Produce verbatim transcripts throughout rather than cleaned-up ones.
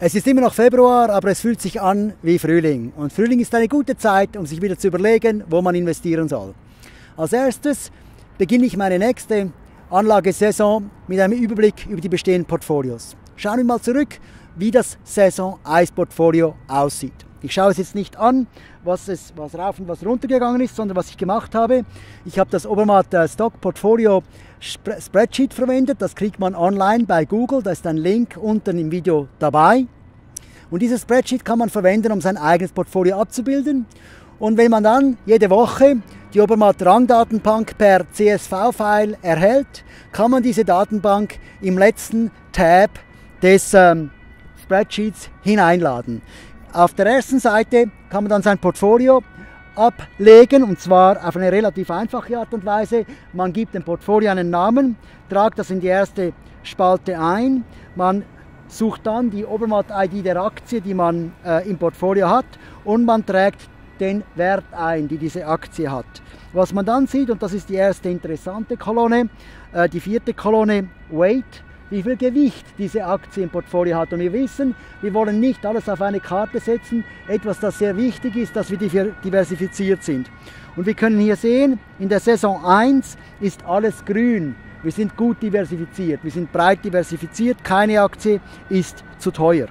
Es ist immer noch Februar, aber es fühlt sich an wie Frühling. Und Frühling ist eine gute Zeit, um sich wieder zu überlegen, wo man investieren soll. Als erstes beginne ich meine nächste Anlagesaison mit einem Überblick über die bestehenden Portfolios. Schauen wir mal zurück, wie das Saison eins Portfolio aussieht. Ich schaue es jetzt nicht an, was, es, was rauf und was runter gegangen ist, sondern was ich gemacht habe. Ich habe das Obermatt Stock Portfolio Spreadsheet verwendet. Das kriegt man online bei Google. Da ist ein Link unten im Video dabei. Und dieses Spreadsheet kann man verwenden, um sein eigenes Portfolio abzubilden. Und wenn man dann jede Woche die Obermatt Rangdatenbank per C S V-File erhält, kann man diese Datenbank im letzten Tab des ähm, Spreadsheets hineinladen. Auf der ersten Seite kann man dann sein Portfolio ablegen, und zwar auf eine relativ einfache Art und Weise. Man gibt dem Portfolio einen Namen, tragt das in die erste Spalte ein, man sucht dann die Obermatt-I D der Aktie, die man äh, im Portfolio hat, und man trägt den Wert ein, die diese Aktie hat. Was man dann sieht, und das ist die erste interessante Kolonne, äh, die vierte Kolonne Weight, wie viel Gewicht diese Aktie im Portfolio hat. Und wir wissen, wir wollen nicht alles auf eine Karte setzen, etwas, das sehr wichtig ist, dass wir diversifiziert sind. Und wir können hier sehen, in der Saison eins ist alles grün. Wir sind gut diversifiziert, wir sind breit diversifiziert, keine Aktie ist zu teuer.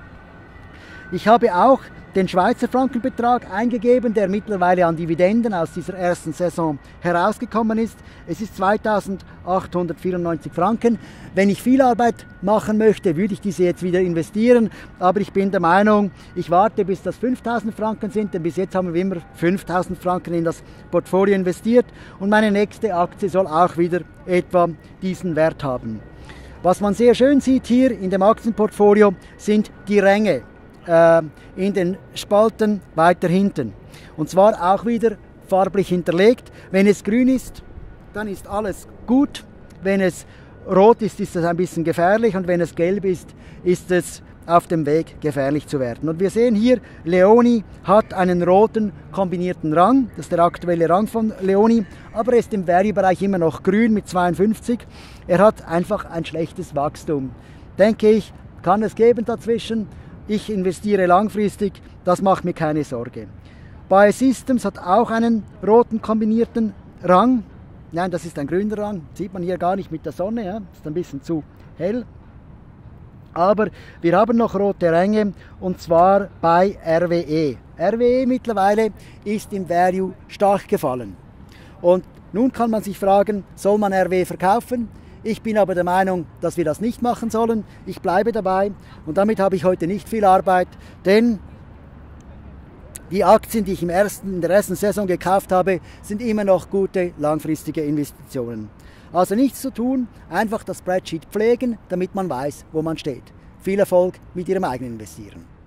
Ich habe auch den Schweizer Frankenbetrag eingegeben, der mittlerweile an Dividenden aus dieser ersten Saison herausgekommen ist. Es ist zweitausendachthundertvierundneunzig Franken. Wenn ich viel Arbeit machen möchte, würde ich diese jetzt wieder investieren. Aber ich bin der Meinung, ich warte, bis das fünftausend Franken sind, denn bis jetzt haben wir immer fünftausend Franken in das Portfolio investiert. Und meine nächste Aktie soll auch wieder etwa diesen Wert haben. Was man sehr schön sieht hier in dem Aktienportfolio, sind die Ränge in den Spalten weiter hinten. Und zwar auch wieder farblich hinterlegt. Wenn es grün ist, dann ist alles gut. Wenn es rot ist, ist es ein bisschen gefährlich. Und wenn es gelb ist, ist es auf dem Weg, gefährlich zu werden. Und wir sehen hier, Leoni hat einen roten kombinierten Rang. Das ist der aktuelle Rang von Leoni. Aber er ist im Value-Bereich immer noch grün mit zweiundfünfzig. Er hat einfach ein schlechtes Wachstum. Denke ich, kann es geben dazwischen. Ich investiere langfristig, das macht mir keine Sorge. Biosystems hat auch einen roten kombinierten Rang. Nein, das ist ein grüner Rang, sieht man hier gar nicht mit der Sonne, ja? Ist ein bisschen zu hell. Aber wir haben noch rote Ränge, und zwar bei R W E. R W E mittlerweile ist im Value stark gefallen. Und nun kann man sich fragen, soll man R W E verkaufen? Ich bin aber der Meinung, dass wir das nicht machen sollen. Ich bleibe dabei, und damit habe ich heute nicht viel Arbeit, denn die Aktien, die ich im ersten, in der ersten Saison gekauft habe, sind immer noch gute langfristige Investitionen. Also nichts zu tun, einfach das Spreadsheet pflegen, damit man weiß, wo man steht. Viel Erfolg mit Ihrem eigenen Investieren.